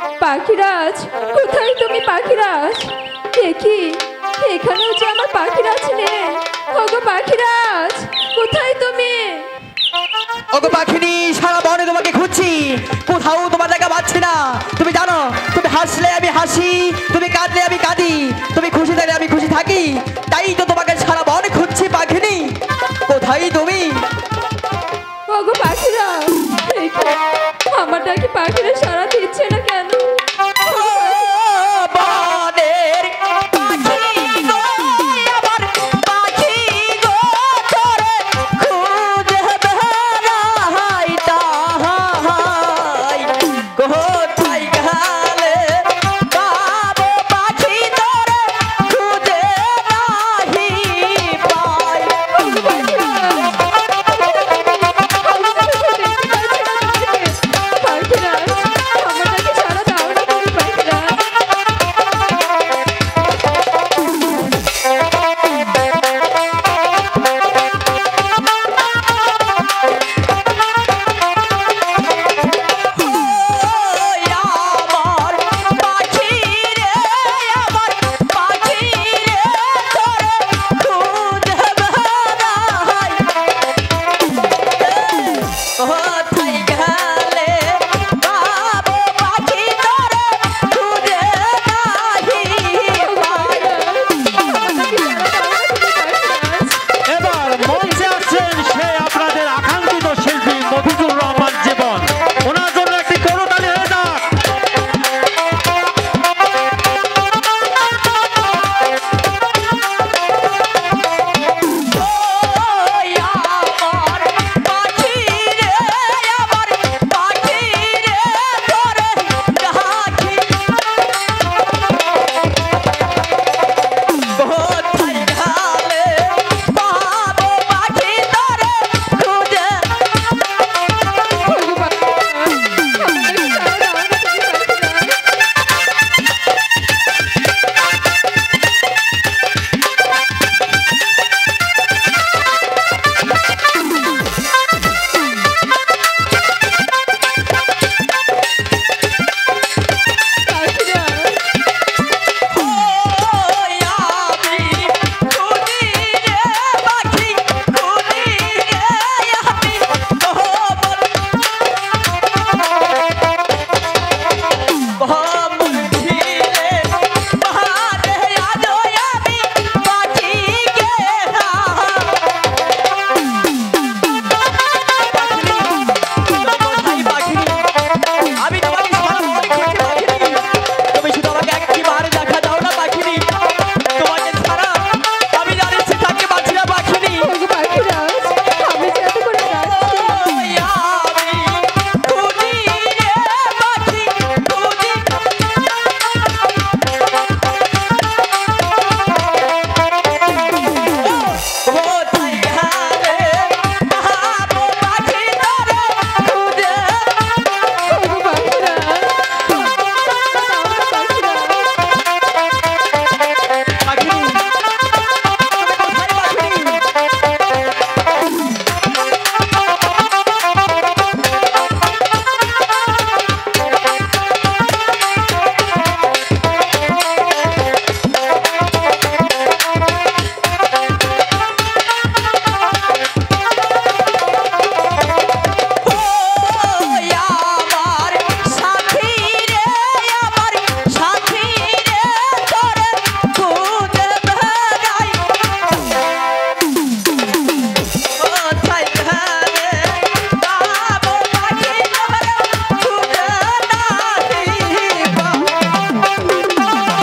পাখিরাজ, কোথায় তুমি পাখিরাজ? দেখি এখানেও যে আমার পাখিরাজ নেই। ওগো পাখিরাজ, কোথায় তুমি? ওগো পাখিনি, সারা বনে তোমাকে খুঁজছি, কোথাও তোমার দেখা পাচ্ছি না। তুমি জানো, তুমি হাসলে আমি হাসি, তুমি কাঁদলে আমি কাঁদি, তুমি খুশি থাকলে আমি খুশি থাকি। তাই তো তোমাকে সারা বনে খুঁজছি পাখিনি, কোথায় তুমি? ওগো পাখিরাজ, আমার ডাকে পাখিরা সারা দিচ্ছে না কেন? বনের পাখি গো, আমার পাখি গো, তোরে খুঁজে বেড়াই তাহাই, কোথায় গেলে পাবো পাখি তোরে খুঁজে নাহি পাই। ওগো পাখিরাজ, পাখিরাজ, আমার ডাকে সারা দাও না তুমি পাখিরাজ। ওই আমার পাখি রে, আমার পাখি রে, তোরে খুঁজে বেড়াই, কোথায় গেলে পাবো পাখি তোরে খুঁজে নাহি পাই। এবার মঞ্চে আসছেন সেই আপনাদের আকাঙ্ক্ষিত শিল্পী মফিজুর রহমান জীবন। ওনার জন্য একটি করতালি হয়ে যাক। ওই আমার পাখি রে, আমার পাখি রে, তোরে ডাকি, কোথায় গেলে পাবো পাখি তোরে খুঁজে। ওগো পাখিরাজ, আমার ডাকে সারা দাও না তুমি পাখিরাজ। পাখিরাজ, ওই আমি খুনি রে পাখি, খুনি রে আমি কোমল, কোমল ঝিলে বাহারে আলো আমি পাখি গে না। কোথায় পাখিনি? আমি তোমাকে সারা বনে খুঁজছি পাখিনি, তুমি শুধু আমাকে একটিবার দেখা দাও না পাখিনি, তোমাকে ছাড়া আমি আর ইচ্ছে থাকতে পারছি না পাখিনি। ওগো পাখিরাজ, আমি যে এত করে ডাকছি। ওই আমি খুনি রে পাখি, খুনি, কোথায় গেলে পাবো পাখি তোরে খুঁজে। ওগো পাখিরাজ, দাও না পাখিরাজ। পাখিনি, তুমি কোথায় পাখিনি? ওই আমার সাথী রে, আমার সাথী রে, তোরে খুঁজে বেড়াই, কোথায় গেলে পাবো পাখি তোরে খুঁজে নাহি পাই।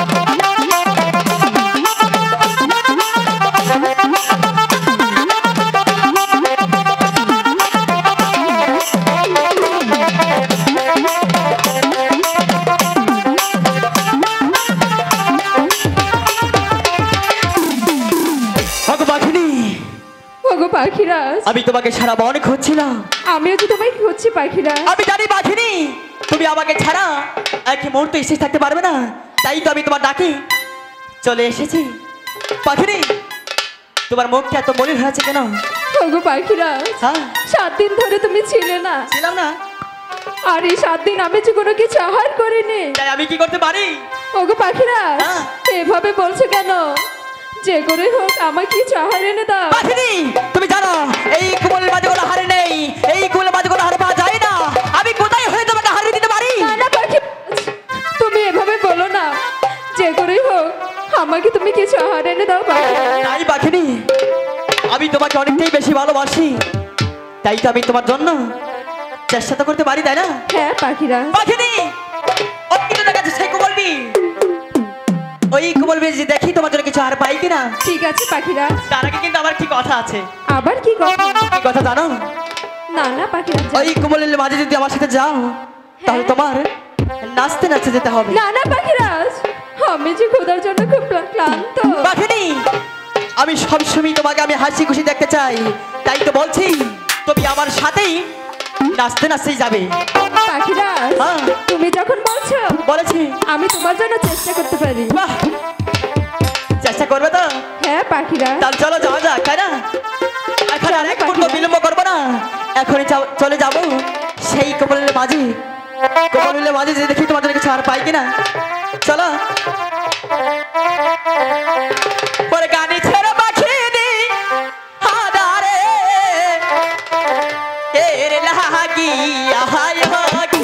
ওগো পাখিনি, ওগো পাখিরাজ, আমি তোমাকে সারা বনে খুঁজছিলাম। আমিও যে তোমায় খুঁজছি পাখিরাজ। আমি জানি পাখিনি, তুমি আমাকে ছাড়া এক মুহূর্ত শেষ থাকতে পারবে না, তাই তো আমি তোমার ডাকে চলে এসেছি। পাখিনি, তোমার মুখটা এত মলিন হয়েছে কেন? ওগো পাখিরাজ, হ্যাঁ 7 দিন ধরে তুমি ছিলে না। ছিলাম না, আর এই 7 দিন আমি যে কোনো কিছু আহার করিনি। তাই আমি কি করতে পারি? ওগো পাখিরা হ্যাঁ। এভাবে বলছো কেন? যে করে হোক আমাকে কিছু আহার এনে দাও। পাখিনি, তুমি জানো এই কুমলের মাঝে কোনো হারে নেই, এই কুমলের মাঝে কোনো হার পাওয়া যায় না। আমি কোথায় হয়ে তোমাকে হারিয়ে দিতে পারি? না না পাখি, তুমি এভাবে বলো না। যে করে হোক আমাকে তুমি কিছু আহার এনে দাও পাখি। তাই পাখিনি, আমি তোমাকে অনেকটাই বেশি ভালোবাসি, তাই তো আমি তোমার জন্য চেষ্টা তো করতে পারি, তাই না? হ্যাঁ পাখিরা। পাখিনি, ওই কিন্তু দেখাচ্ছে সেই কুমলবি, ওই কুমলবি যে দেখি তোমার জন্য কিছু হার পাই কিনা। ঠিক আছে পাখিরা। তার আগে কিন্তু আমার কি কথা আছে। আবার কি কথা? কি কথা জানো? না না পাখিরা, ওই কুমলের মাঝে যদি আমার সাথে যাও তাহলে তোমার নাচতে নাচতে যেতে হবে। না না পাখিরাজ, আমি যে খোদার জন্য খুব ক্লান্ত। পাখিনি, আমি সবসময় তোমাকে আমি হাসি খুশি দেখতে চাই, তাই তো বলছি তুমি আমার সাথেই নাচতে নাচতেই যাবে। পাখিরাজ, হ্যাঁ। তুমি যখন বলছো বলেছি। আমি তোমার জন্য চেষ্টা করতে পারি। বাহ, চেষ্টা করবে তো? হ্যাঁ পাখিরা। তাহলে চলো যাওয়া যাক, তাই না? এখন আর এক মুহূর্ত বিলম্ব করবো না, এখনই চলে যাবো সেই কমলের মাঝে। কমলের মাঝে যে দেখি তোমাদের কিছু আর পাই কিনা। চলো। পরে গানি ছেড়ে পাখিনি হাদারে এর লাগি আহায় হাগি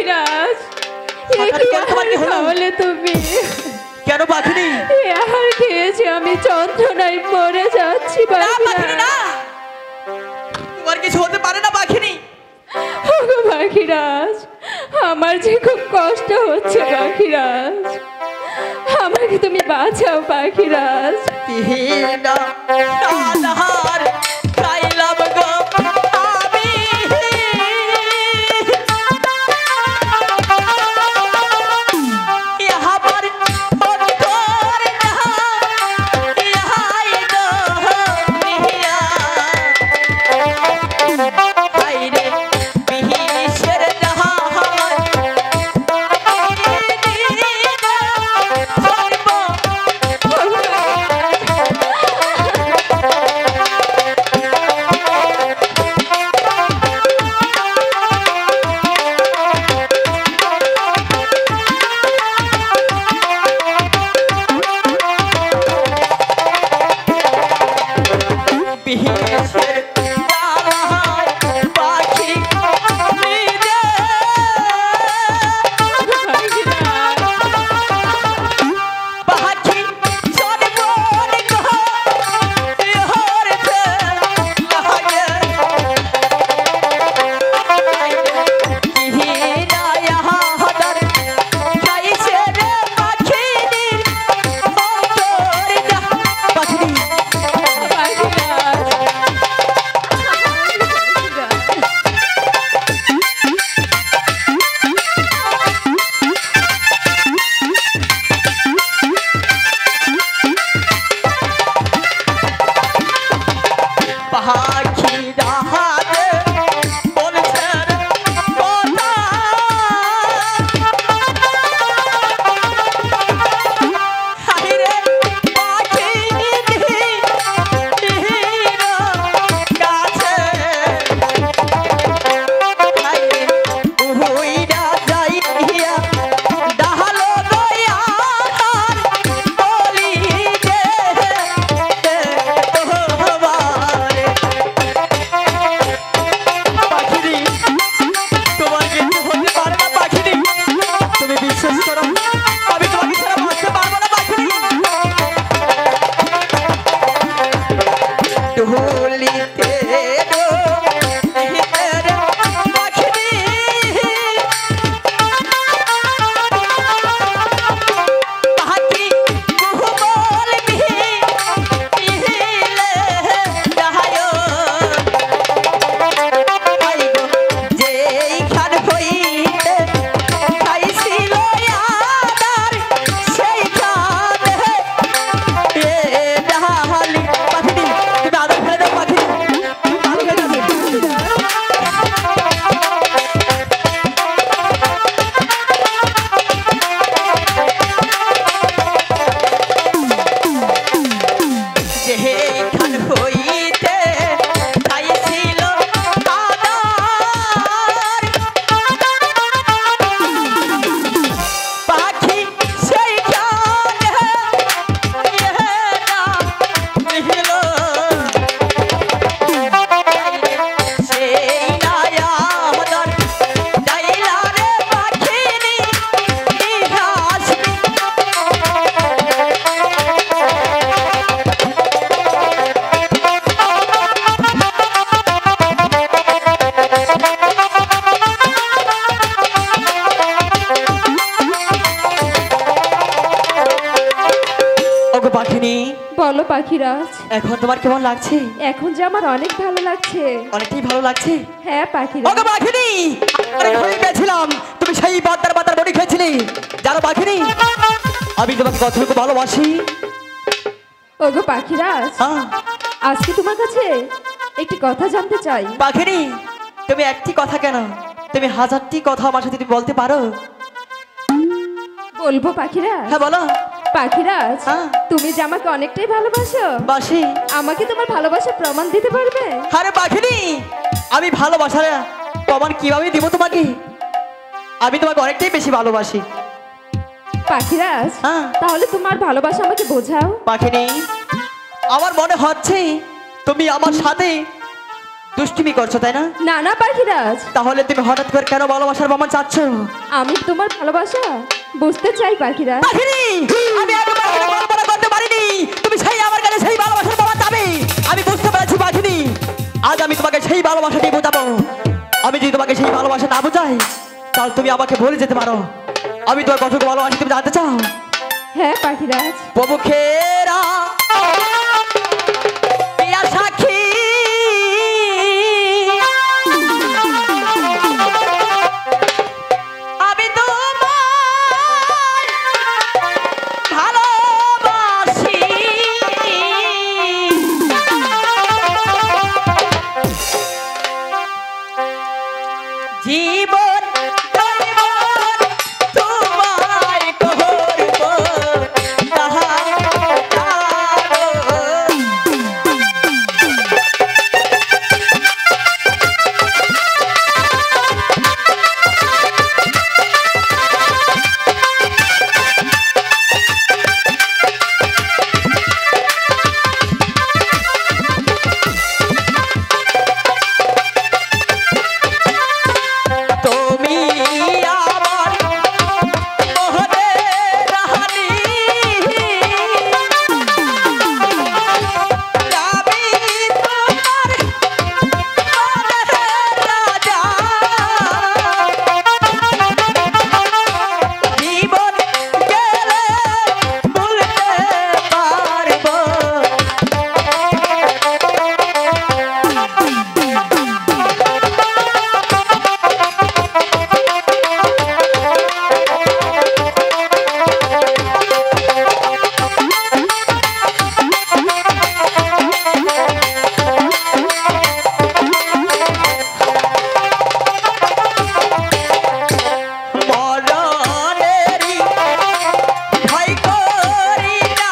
পাখিরাজ, এ হঠাৎ কি কেন তোমার কি আহার হলো? খাওয়ালে তুমি? কেন পাখিনি? এ আহার খেয়েছি আমি যন্ত্রণায় মরে যাচ্ছি না পাখিনি না, পাখিরাজ। তোমার কিছু হতে পারে না পাখিনি। ওগো পাখিরাজ, আমার যে খুব কষ্ট হচ্ছে পাখিরাজ, আমাকে তুমি বাঁচাও পাখিরাজ। তিহিনা আধার খাইলাম গো আমি, ইহাবার অন্তর না, ইহাই গো নিহিয়া। হায়রে বিহিসের জাহান, সর্ব বিহিসের জাহান পাখি নিজে। পাখি সর্বর গো ইহরতে লাগে, কিহিনা ইহাদার খাইছে রে পাখিনীর অন্তর যা। পাখিনি পাখি রাহাতে বলছেন কথা, হায়রে পাখি নিহির কাছে, হায়রে উইরা যাইয়া ডাহালো দয়ার বলি যে তোমারে। পাখিরি তোমার কিছু হতে পারে না পাখিরি, তুমি বিশ্বাস করো আমি তোমাকে ছাড়া বাঁচতে পারবো না পাখিরি। ঢুলিতে হিতের পাখিরি, পাখি কুহুবল বিহিলে যাহায়, আইগো যেইখান হইতে খাইছিল আদার সেইখানে এ ডাহালি। পাখিরি তুমি আদার ফেলে দাও পাখিরি, ভালো হয়ে যাবে। যেইখান হইতে খাইছিল আদার, পাখি সেইখানে না মিহিল, সেই নায়া আমাদের ডাইলা রে পাখিনি ইহাস। ওগো পাখিনি, বলো পাখিরাজ, এখন তোমার কেমন লাগছে? এখন যে আমার অনেক ভালো লাগছে। অনেকটাই ভালো লাগছে। হ্যাঁ পাখিরাজ। ওগো পাখিনি, আমি হয়ে গেছিলাম তুমি সেই বাদ্দার বাদ্দার বড়ি খেয়েছিলে। জানো পাখিনি আমি তোমাকে কতটুকু ভালোবাসি। ওগো পাখিরাজ, হ্যাঁ আজকে তোমার কাছে একটি কথা জানতে চাই। পাখিনি তুমি একটি কথা কেন, তুমি হাজারটি কথা আমার সাথে তুমি বলতে পারো। বলবো পাখিরাজ? হ্যাঁ বলো। পাখিরাজ, হ্যাঁ। তুমি যে আমাকে অনেকটাই ভালোবাসো, বাসি। আমাকে তোমার ভালোবাসার প্রমাণ দিতে পারবে? আরে পাখিনি আমি ভালোবাসা প্রমাণ কিভাবে দিব তোমাকে? আমি তোমাকে অনেকটাই বেশি ভালোবাসি। পাখিরাজ, হ্যাঁ। তাহলে তোমার ভালোবাসা আমাকে বোঝাও। পাখিনি আমার মনে হচ্ছে তুমি আমার সাথে দুষ্টুমি করছো তাই না? না না পাখিরাজ, তাহলে তুমি হঠাৎ করে কেন ভালোবাসার প্রমাণ চাচ্ছ? আমি তোমার ভালোবাসা বুঝতে চাই পাখিরাজ। পাখিনি, আমি একবার হলেও কল্পনা করতে পারিনি তুমি সেই আমার কাছে সেই ভালোবাসার প্রমাণ চাবে। আমি বুঝতে পেরেছি পাখিনি, আজ আমি তোমাকে সেই ভালোবাসাটি বোঝাবো। আমি যদি তোমাকে সেই ভালোবাসা না বোঝাই তাহলে তুমি আমাকে ভুলে যেতে পারো। আমি তোমার কতটুকু ভালোবাসি তুমি জানতে চাও? হ্যাঁ পাখিরাজ। প্রমুখেরা প্রিয়া সাক্ষী, আমি তোমায় ভালোবাসি। জীবন জীবন তোমায় করব তাহা তুমি আমার মোহনের রানী, আমি তোমার মনের রাজা। জীবন গেলে ভুলতে পারবো মরণেরই ভয় করি না,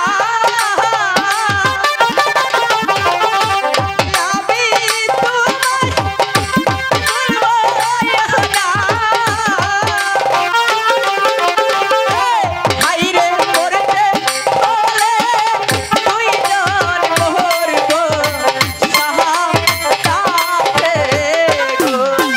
আমি তোমায় ভুলব না। হাইরে মরতে হলে দুইজন মরব সাহায্যে গো।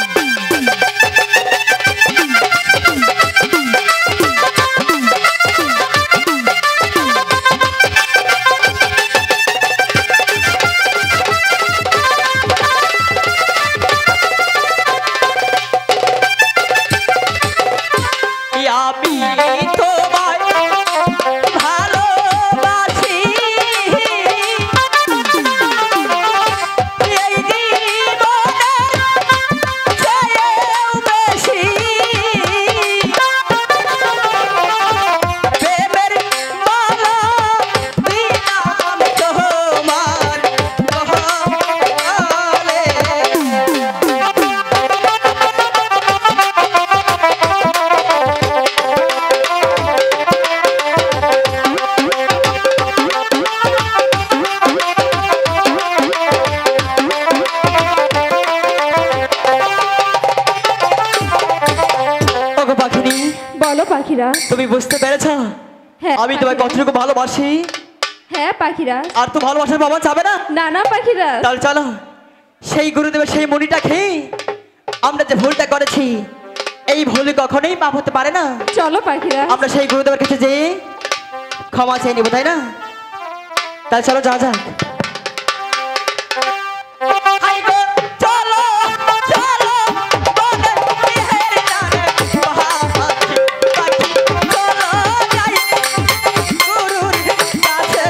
আমি তোমায় ভালোবাসি, এই জীবনের চেয়েও বেশি। প্রেমের মালা দিলাম তোমার গহনায়। ওগো পাখিনি, বলো পাখিরাজ। তুমি বুঝতে পেরেছ হ্যাঁ আমি তোমায় পাখিরাজ। কতটুকু ভালোবাসি? হ্যাঁ পাখিরাজ। আর তো ভালোবাসার প্রমাণ যাবে না? না না পাখিরাজ, তাহলে চলো সেই গুরুদেবের সেই মণিটা খেয়ে আমরা যে ভুলটা করেছি এই ভুল কখনোই মাপ হতে পারে না। চলো পাখিরাজ। আমরা সেই গুরুদেবের কাছে যেয়ে ক্ষমা চেয়ে নিব, তাই না? তাহলে চলো যা যাক। হাই গো, চলো, চলো, বনের বিহের ডানে পাখি, পাখি, চলো যাই গুরুর কাছে।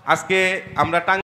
আজকে আমরা